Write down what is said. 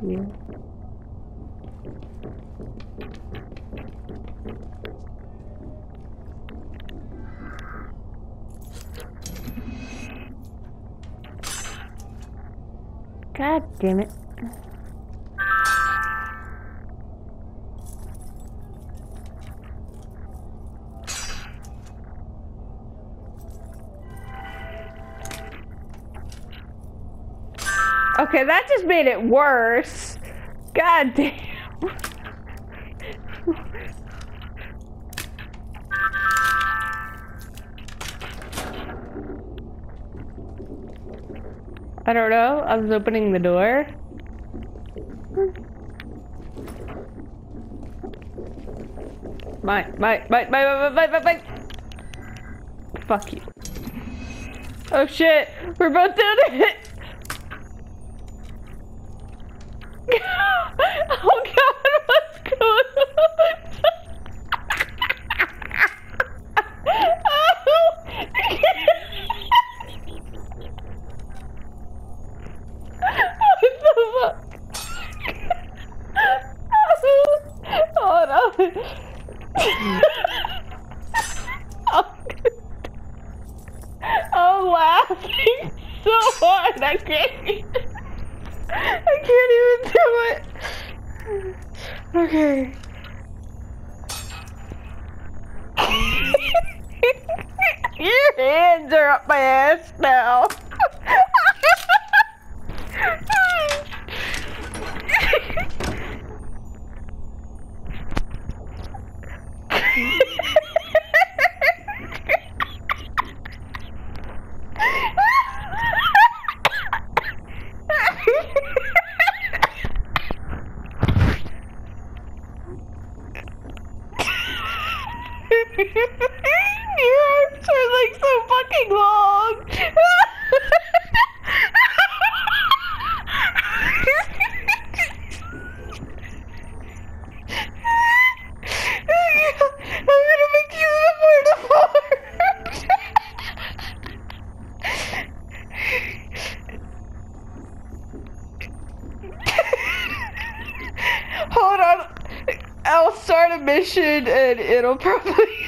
here. God damn it. Okay, that just made it worse. God damn. I don't know. I was opening the door. Mine. Fuck you. Oh shit, we're both doing it. Oh god, what's going on? What the fuck? Hold on. I'm laughing so hard, I can't even do it. Okay. Your hands are up my ass now. Your arms are like so fucking long. I'm gonna make you more deformed. Hold on. I'll start a mission and it'll probably